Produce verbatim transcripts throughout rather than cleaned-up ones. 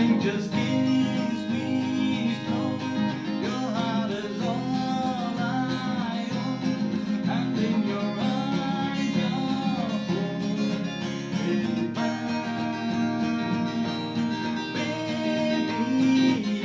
Just kiss me slow. Your heart is all I own, and in your eyes your home is found, baby.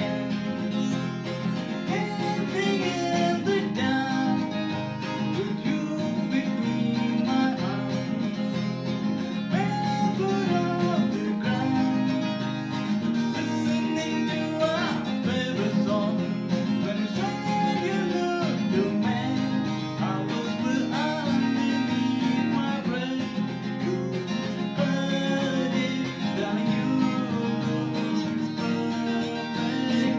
Anything in the dark with you between my arms, barefoot on the ground. Listening to our favorite song. When you said you looked your man, I whispered underneath my breath. You heard it, darling, you perfect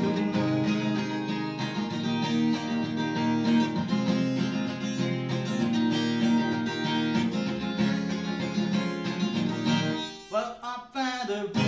woman. Well, I found a